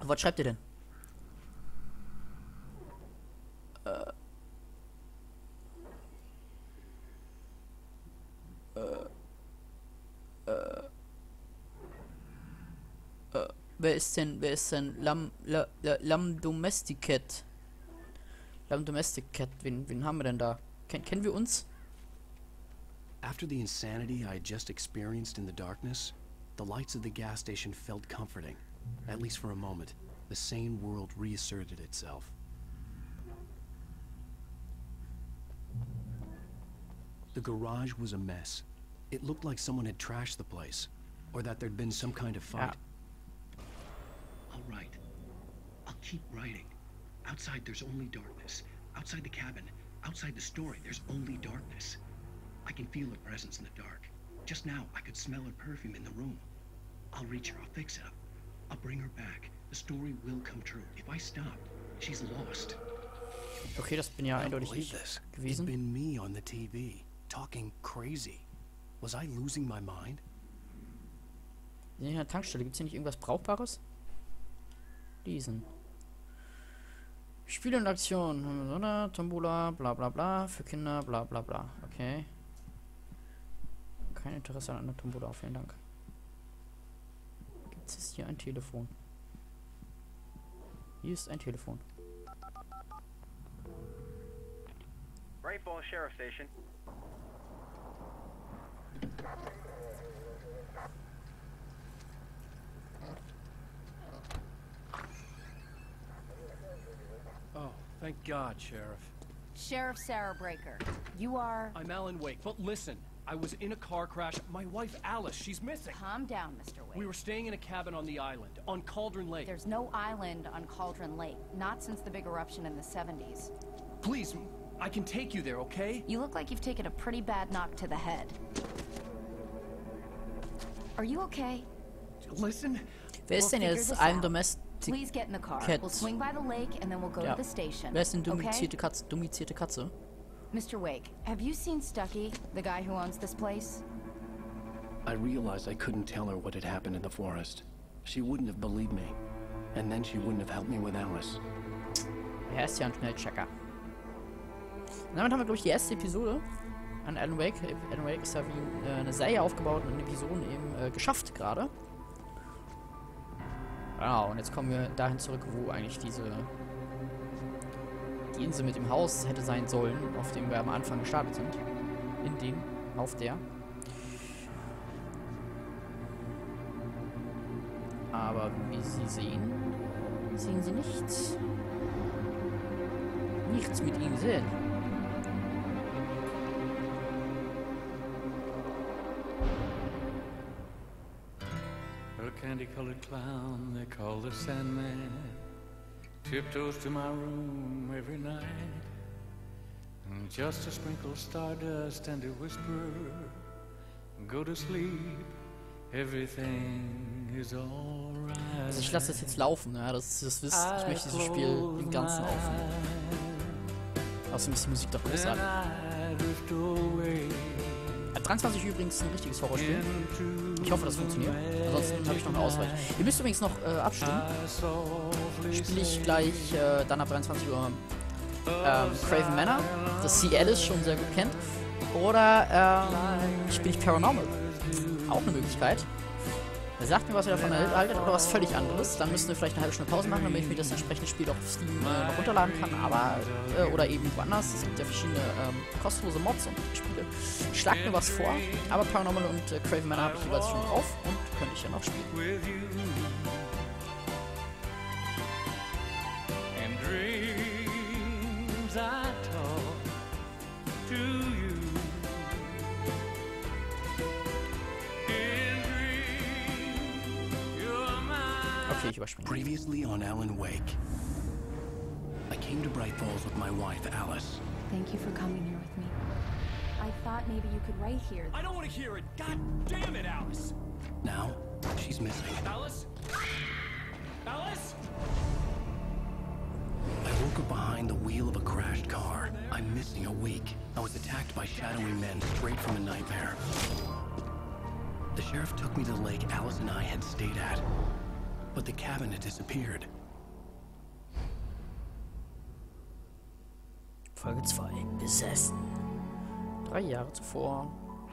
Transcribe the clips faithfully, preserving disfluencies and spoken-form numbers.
Was schreibt ihr denn? Äh. Äh. Äh. Äh. Wer ist denn, wer ist denn Lam, La, La, Lam Domesticat? Lam Domesticat, wen, wen haben wir denn da? Ken, kennen wir uns? After the insanity I had just experienced in the darkness, the lights of the gas station felt comforting. At least for a moment. The sane world reasserted itself. The garage was a mess. It looked like someone had trashed the place, or that there'd been some kind of fight. Ja. I'll write. I'll keep writing. Outside there's only darkness. Outside the cabin, outside the story, there's only darkness. I can feel her presence in the dark. Just now, I could smell her perfume in the room. I'll reach her, I'll fix it up. I'll bring her back. The story will come true. If I stop, she's lost. Okay, das bin ja I don't eindeutig believe ich this. It's gewesen. been me on the T V, talking crazy. Was I losing my mind? Wir sind hier an der Tankstelle. Gibt es hier nicht irgendwas Brauchbares? Diesen. Spiele und Aktion. Oder? Tombola, bla bla bla. Für Kinder, bla bla bla. Okay. Kein Interesse an einer Tombola, vielen Dank. Gibt es hier ein Telefon? Hier ist ein Telefon. Great Falls Sheriff Station. Oh, thank God, Sheriff. Sheriff Sarah Breaker. You are... I'm Alan Wake, but listen, I was in a car crash. My wife, Alice, she's missing. Calm down, Mister Wake. We were staying in a cabin on the island, on Cauldron Lake. There's no island on Cauldron Lake, not since the big eruption in the seventies. Please, I can take you there, okay? You look like you've taken a pretty bad knock to the head. Are you okay? Listen. Wer ist denn jetzt ein Domestic Please get in the car. Cat? We'll swing by the lake and then we'll go Ja. to the station. Wer ist denn Okay? domizierte Katze? Domizierte Katze? Mister Wake, have you seen Stucky, the guy who owns this place? I realized I couldn't tell her what had happened in the forest. She wouldn't have believed me. And then she wouldn't have helped me with Alice. Er ist ja ein Schnellchecker. Und damit haben wir, glaube ich, die erste Episode an Alan Wake. Alan Wake ist ja wie äh, eine Serie aufgebaut und in Episoden eben äh, geschafft gerade. Genau, und jetzt kommen wir dahin zurück, wo eigentlich diese die Insel mit dem Haus hätte sein sollen, auf dem wir am Anfang gestartet sind. In dem, auf der. Aber wie Sie sehen, sehen Sie nichts. Nichts mit Ihnen sehen. A candy-colored clown they call the Sandman tiptoes to my room every night, and just to sprinkle stardust and to whisper, go to sleep, everything is alright. Also ich lasse das jetzt laufen, ja, das, das wisst, ich möchte dieses Spiel im Ganzen aufnehmen. Außerdem ist die Musik doch großartig. dreiundzwanzig übrigens ein richtiges Horrorspiel. Ich hoffe, das funktioniert. Ansonsten habe ich noch eine Auswahl. Ihr müsst übrigens noch äh, abstimmen. Spiele ich gleich äh, dann ab dreiundzwanzig Uhr ähm, Craven Manor, das C. Alice schon sehr gut kennt. Oder ähm, spiele ich Paranormal. Auch eine Möglichkeit. Sagt mir, was ihr davon haltet oder was völlig anderes. Dann müsst ihr vielleicht eine halbe Stunde Pause machen, damit ich mir das entsprechende Spiel auf Steam äh, noch runterladen kann. Aber, äh, oder eben woanders. Es gibt ja verschiedene ähm, kostenlose Mods und Spiele. Schlagt mir was vor. Aber Paranormal und äh, Craven Manor habe ich jeweils schon drauf und könnte ich ja noch spielen. Okay, ich überspringe. Previously on Alan Wake, I came to Bright Falls with my wife, Alice. Thank you for coming here with me. I thought maybe you could write here. I don't want to hear it. God damn it, Alice. Now, she's missing. Alice? Alice? I woke up behind the wheel of a crashed car. I'm missing a week. I was attacked by shadowy men straight from a nightmare. The sheriff took me to the lake Alice and I had stayed at. but the cabin had disappeared. Folge zwei. Besessen. Drei Jahre zuvor.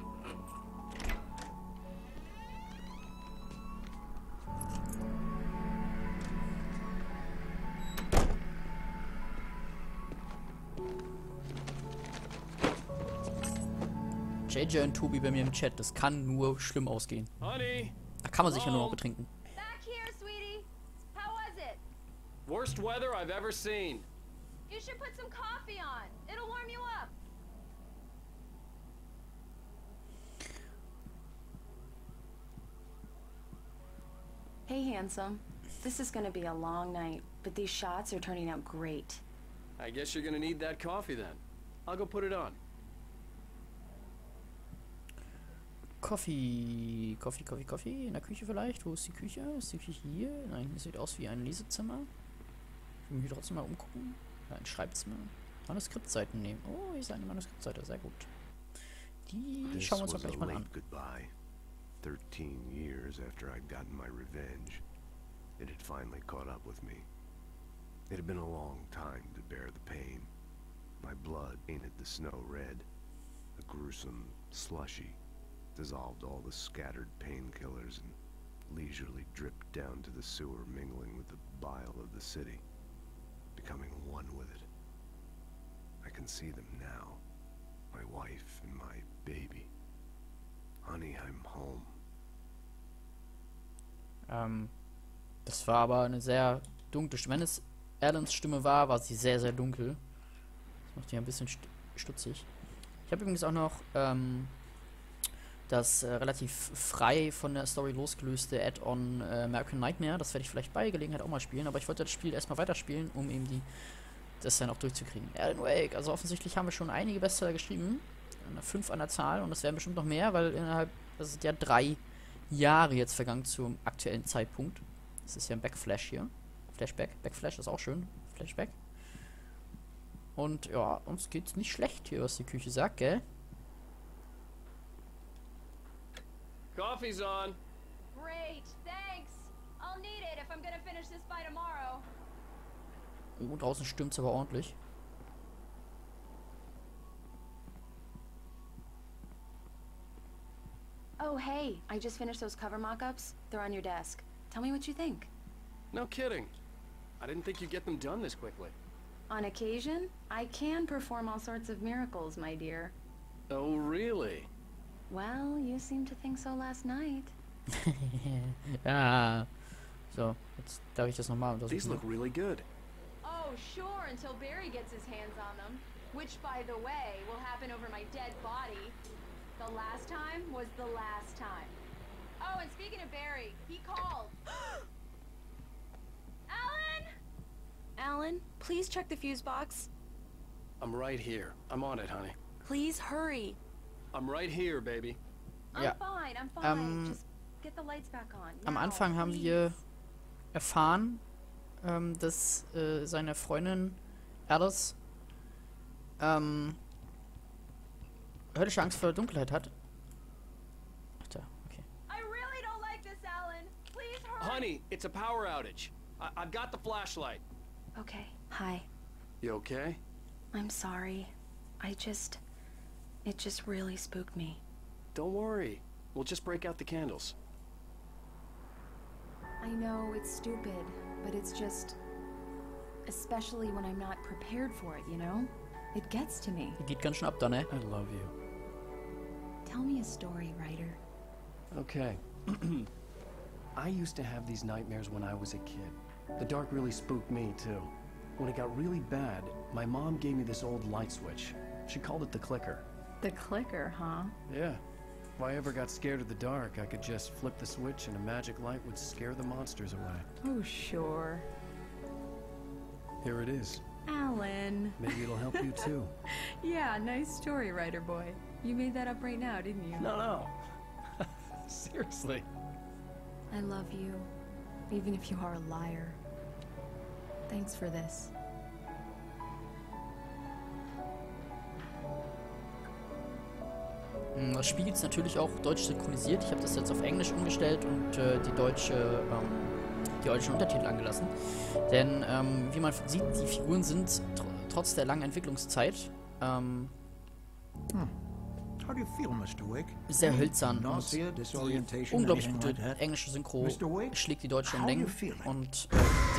J J und Tobi bei mir im Chat. Das kann nur schlimm ausgehen. Honey. Da kann man sich ja nur noch betrinken. Back here, sweetie. How was it? Worst weather I've ever seen. You should put some coffee on. It'll warm you up. Hey, handsome. This is gonna be a long night, but these shots are turning out great. I guess you're gonna need that coffee then. I'll go put it on. Coffee, Coffee, Coffee, Coffee. In der Küche vielleicht? Wo ist die Küche? Ist die Küche hier? Nein, das sieht aus wie ein Lesezimmer. Ich will mich trotzdem mal umgucken. Ja, ein Schreibzimmer. Manuskriptseiten nehmen. Oh, hier ist eine Manuskriptseite. Sehr gut. Die schauen wir uns doch gleich mal an. Goodbye. Thirteen years after I'd gotten my revenge, it had finally caught up with me. It had been a long time to bear the pain. My blood painted the snow red. A gruesome slushy dissolved all the scattered painkillers and leisurely dripped down to the sewer, mingling with the bile of the city, becoming one with it. I can see them now, my wife and my baby. Honey, I'm home. Ähm, das war aber eine sehr dunkle Stimme. Wenn es Alans Stimme war, war sie sehr, sehr dunkel. Das macht die ein bisschen st stutzig. Ich habe übrigens auch noch ähm, das äh, relativ frei von der Story losgelöste Add-on äh, American Nightmare. Das werde ich vielleicht bei Gelegenheit auch mal spielen, aber ich wollte das Spiel erstmal weiterspielen, um eben die das dann auch durchzukriegen. Alan Wake, also offensichtlich haben wir schon einige Bestseller geschrieben. Fünf an der Zahl und es werden bestimmt noch mehr, weil innerhalb, das sind ja drei Jahre jetzt vergangen zum aktuellen Zeitpunkt. Das ist ja ein Backflash hier. Flashback, Backflash ist auch schön. Flashback. Und ja, uns geht's nicht schlecht hier, was die Küche sagt, gell? Coffee's on. Great, thanks. I'll need it if I'm gonna finish this by tomorrow. Oh, draußen stürmt's aber ordentlich. Oh, hey, I just finished those cover mock-ups. They're on your desk. Tell me what you think. No kidding. I didn't think you'd get them done this quickly. On occasion, I can perform all sorts of miracles, my dear. Oh, really? Well, you seemed to think so last night. Ja. So, jetzt darf ich das nochmal These untersuchen. look really good. Oh, sure, until Barry gets his hands on them. Which, by the way, will happen over my dead body. The last time was the last time. Oh, and speaking of Barry, he called. Alan? Alan, please check the fuse box. I'm right here. I'm on it, honey. Please hurry. I'm right here, baby. I'm Ja. fine, I'm fine. Ähm, Just get the lights back on. Am Now, Anfang haben please. wir erfahren, ähm, dass äh, seine Freundin Alice ähm, höllische Angst vor der Dunkelheit hat. Ach da, okay. I really don't like this, Alan. Please hurry. Honey, it's a power outage. I I've got the flashlight. Okay, hi. You okay? I'm sorry. I just... It just really spooked me. Don't worry. We'll just break out the candles. I know it's stupid, but it's just... Especially when I'm not prepared for it, you know? It gets to me. Die geht ganz schön ab da, ne? I love you. Tell me a story, writer. Okay. I used to have these nightmares when I was a kid. The dark really spooked me, too. When it got really bad, my mom gave me this old light switch. She called it the clicker. The clicker, huh? Yeah. If I ever got scared of the dark, I could just flip the switch and a magic light would scare the monsters away. Oh, sure. Here it is. Alan. Maybe it'll help you, too. Yeah, nice story, writer boy. You made that up right now, didn't you? No, no. Seriously. I love you, even if you are a liar. Thanks for this. Das Spiel gibt es natürlich auch deutsch synchronisiert. Ich habe das jetzt auf Englisch umgestellt und äh, die deutsche, ähm, die die deutschen Untertitel angelassen. Denn, ähm, wie man sieht, die Figuren sind tr trotz der langen Entwicklungszeit, ähm, Hm. How do you feel, Mister Wake? sehr hölzern. Nausea, Und die disorientation, unglaublich anything gute like that? englische Synchro Mister Wake, schlägt die deutsche um how you Längen feeling? und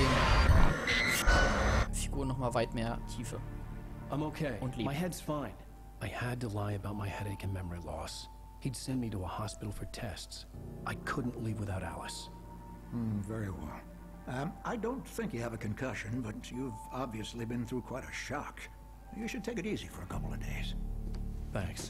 den Figuren nochmal weit mehr Tiefe. I'm okay. Und lieb. My head's fine. I had to lie about my headache and memory loss. He'd send me to a hospital for tests. I couldn't leave without Alice. Hmm, very well. Um, I don't think you have a concussion, but you've obviously been through quite a shock. You should take it easy for a couple of days. Thanks.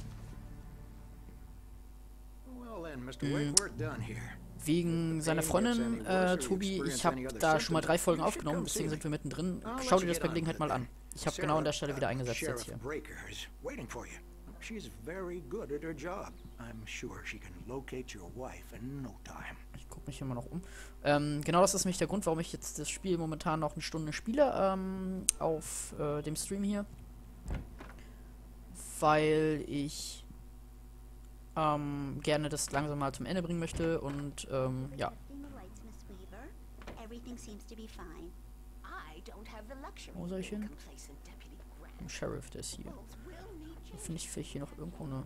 Well then, Mister Wake, we're done here. Wegen seiner Freundin, äh, Tobi, ich habe da schon mal drei Folgen aufgenommen, deswegen sind wir mittendrin. Schau dir das bei Gelegenheit mal an. Ich habe genau an der Stelle wieder eingesetzt jetzt hier. She's very good at her job. I'm sure she can locate your wife in no time. Ich gucke mich immer noch um. Ähm, genau das ist nämlich der Grund, warum ich jetzt das Spiel momentan noch eine Stunde spiele, ähm, auf äh, dem Stream hier. Weil ich ähm, gerne das langsam mal zum Ende bringen möchte und, ähm, ja. Wo soll ich hin? Ein Sheriff, der ist hier. Finde ich vielleicht hier noch irgendwo eine...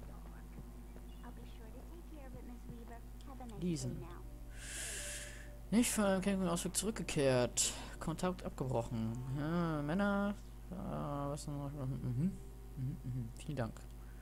Diesen. Nicht von einem Campingausflug zurückgekehrt. Kontakt abgebrochen. Ja, Männer... Äh, was noch? Mhm. Mhm, mhm. Vielen Dank.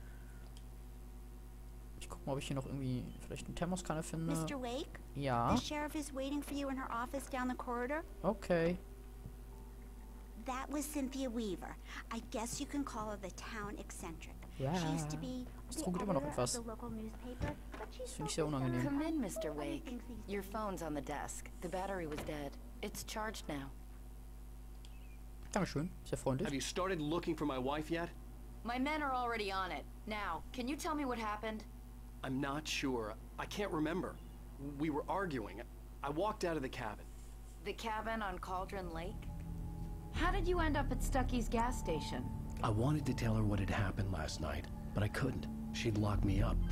Ich guck mal, ob ich hier noch irgendwie vielleicht eine Thermoskanne finde. Mister Wake? Ja. The sheriff is waiting for you in her office down the corridor. Okay. That was Cynthia Weaver. I guess you can call her the town eccentric. Ja. She used to be Es the trunket immer noch editor of etwas. the local newspaper, but she's Das finde ich so sehr unangenehm. Come in, Mister Wake. Your phone's on the desk. The battery was dead. It's charged now. Dankeschön. Sehr freundlich. Have you started looking for my wife yet? My men are already on it. Now, can you tell me what happened? I'm not sure. I can't remember. We were arguing. I walked out of the cabin. The cabin on Cauldron Lake? How did you end up at Stucky's gas station? I wanted to tell her what had happened last night, but I couldn't. She'd lock me up.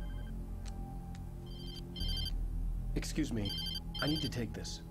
Excuse me. I need to take this.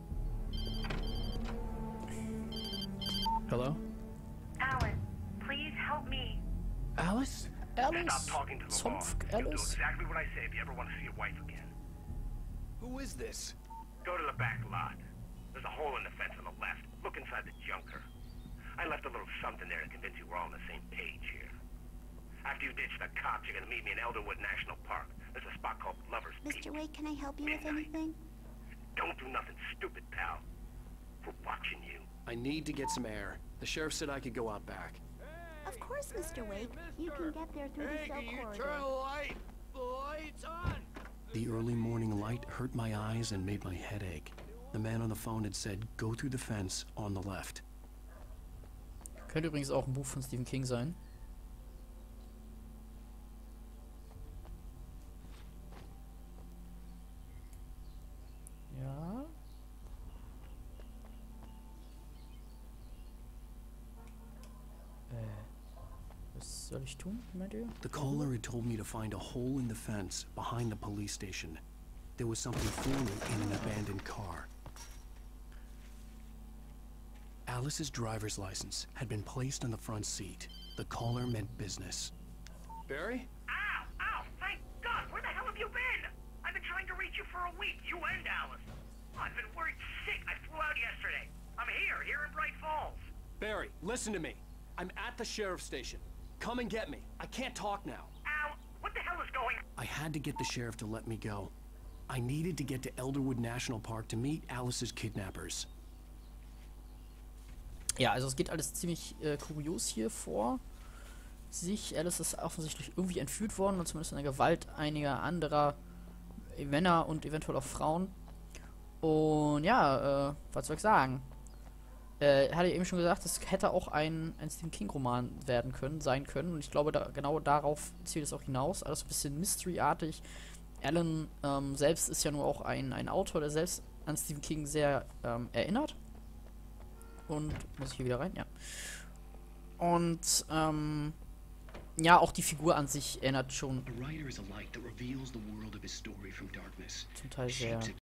Hello? Alan, please help me. Alice? Alice? Stop talking to the law. Zompf, You'll do Alice? exactly what I say if you ever want to see your wife again. Who is this? Go to the back lot. There's a hole in the fence on the left. Look inside the junker. I left a little something there to convince you we're all on the same page here. After you ditch the cops, you're gonna meet me in Elderwood National Park. There's a spot called Lover's Peak. Mister Wake, can I help you with Midnight. anything? Don't do nothing stupid, pal. We're watching you. I need to get some air. The sheriff said I could go out back. Of course, Mister Wake. You can get there through the cell corridor. light? The light's on! The early morning light hurt my eyes and made my head ache. The man on the phone had said, go through the fence on the left. Könnte übrigens auch ein Buch von Stephen King sein. Ja. Äh. Was soll ich tun, meint ihr? The caller had told me to find a hole in the fence behind the police station. There was something forming in an abandoned car. Alice's driver's license had been placed on the front seat. The caller meant business. Barry? Ow! Ow! Thank God! Where the hell have you been? I've been trying to reach you for a week. You and Alice. Oh, I've been worried sick. I flew out yesterday. I'm here, here in Bright Falls. Barry, listen to me. I'm at the sheriff's station. Come and get me. I can't talk now. Ow! What the hell is going on? I had to get the sheriff to let me go. I needed to get to Elderwood National Park to meet Alice's kidnappers. Ja, also es geht alles ziemlich äh, kurios hier vor sich. Alice ist offensichtlich irgendwie entführt worden, und zumindest in der Gewalt einiger anderer Männer und eventuell auch Frauen. Und ja, äh, was soll ich sagen? Äh, hatte ich eben schon gesagt, es hätte auch ein, ein Stephen King-Roman werden können, sein können. Und ich glaube, da, genau darauf zielt es auch hinaus. Alles ein bisschen Mystery-artig. Alan ähm, selbst ist ja nur auch ein, ein Autor, der selbst an Stephen King sehr ähm, erinnert. Und, muss ich hier wieder rein? Ja. Und, ähm, ja, auch die Figur an sich erinnert schon zum Teil sehr